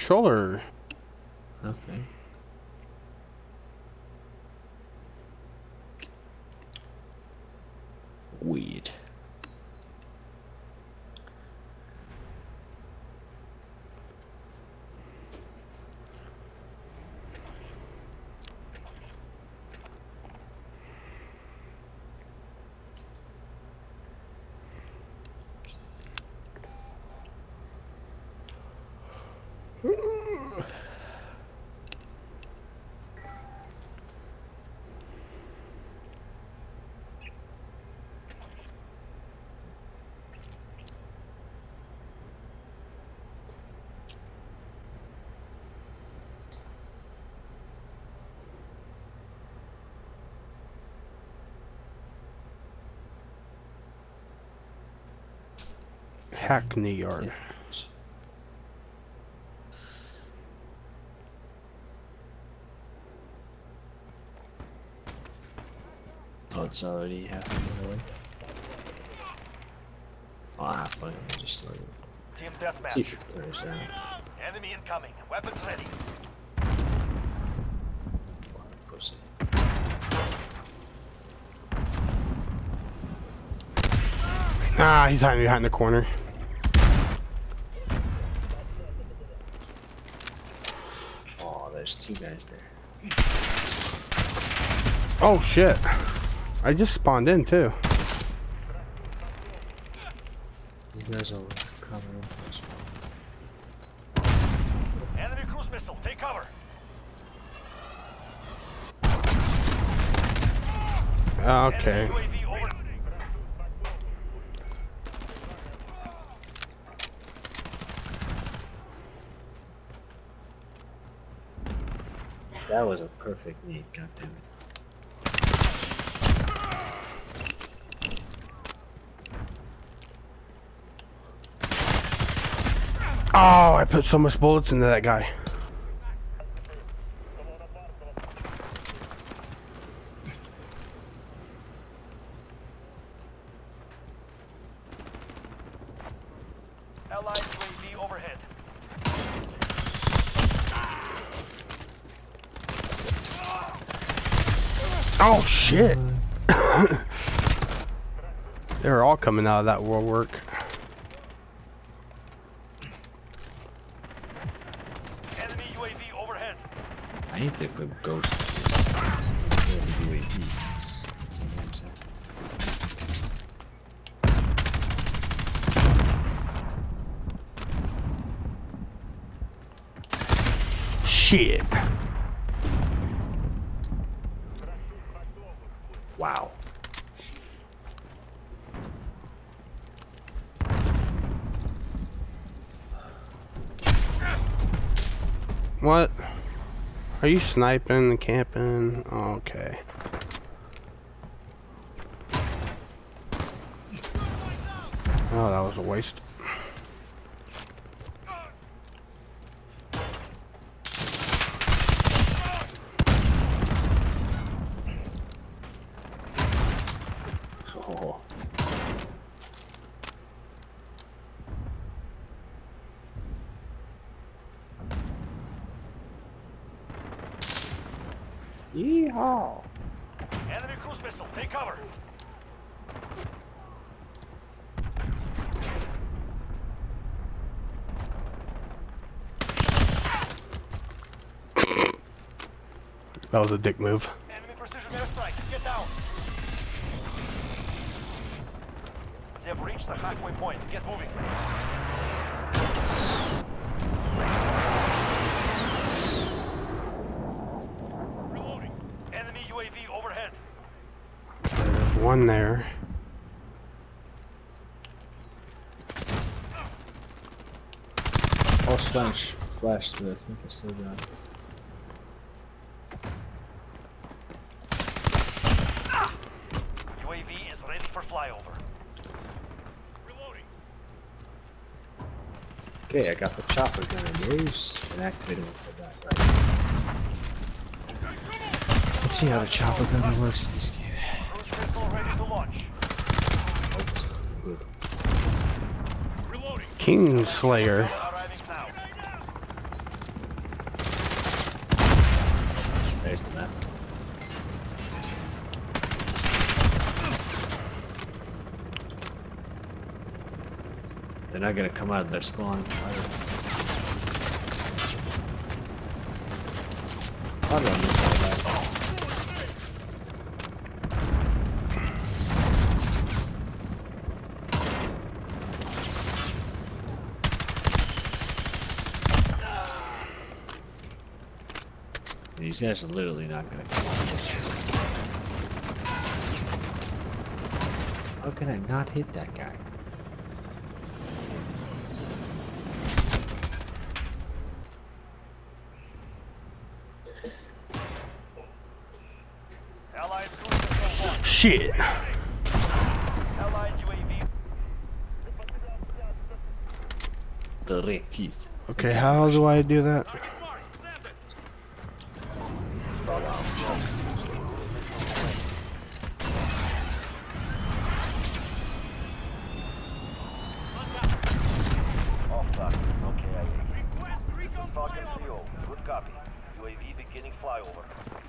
controller. Okay. Weird. Hackney Yard. Oh, it's already halfway away. Oh, halfway. I just started. Team See if deathmatch. it clears out. Enemy incoming. Weapons ready. Pussy. Ah, he's hiding behind the corner. Oh, there's two guys there. Oh shit! I just spawned in too. These guys are covering us. Enemy cruise missile. Take cover. Okay. Enemy UAV over. That was a perfect need, goddammit. Oh, I put so much bullets into that guy. Allied UAV overhead. Oh shit! They were all coming out of that war work. Enemy UAV overhead. I need to put ghost in this UAV. Shit! Wow. What? Are you sniping and camping? Oh, okay. Oh, that was a waste. Oh. Yeehaw! Enemy cruise missile. Take cover. That was a dick move. Enemy precision airstrike. Get down. They have reached the halfway point. Get moving. Reloading. Enemy UAV overhead. There's one there. Oh, flash, but I think I still got it. UAV is ready for flyover. Reloading. Okay, I got the chopper gun in those and activated once I got right. Let's see how the chopper gun works in this game. Cruise missile ready to launch. Oh, it's good. Reloading. Kingslayer. Arriving now. There's the map. They're not gonna come out of their spawn. I'll run this way back. These guys are literally not gonna come out. How can I not hit that guy? Allied cruiser on. Shit. Allied UAV. Directies. Okay, how do I do that? Off target. Okay, request recon flyover. Good copy. UAV beginning flyover.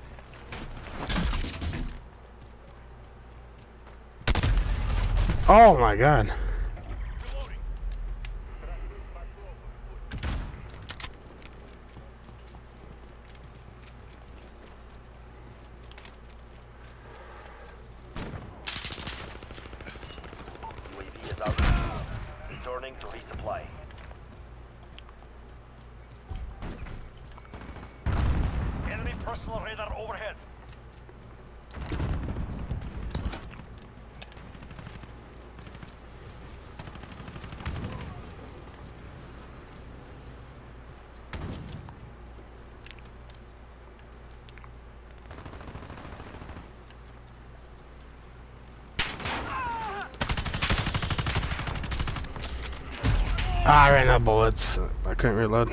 Oh my god. UAV is out. Returning to resupply. Enemy personal radar overhead. Ah, I ran out of bullets. I couldn't reload.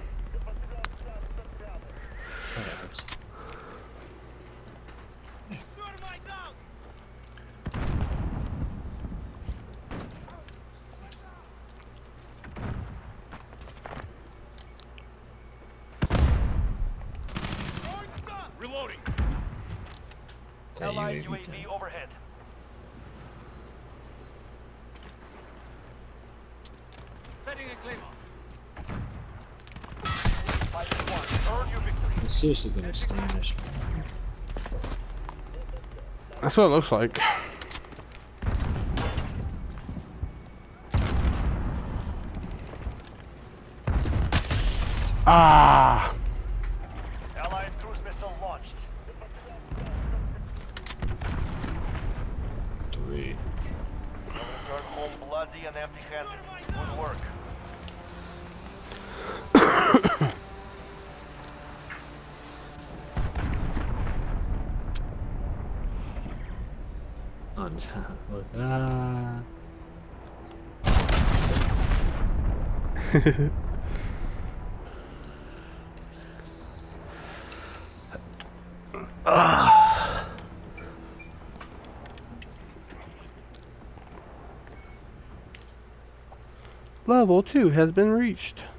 Reloading. Okay, Allied UAV UAV overhead. Setting a claymore. Fighting one. Earn your victory. I'm seriously gonna stand this. That's what it looks like. Ah! Allied cruise missile launched. 3. Return home bloody and empty-handed. Good work. On top. Look. Level 2 has been reached.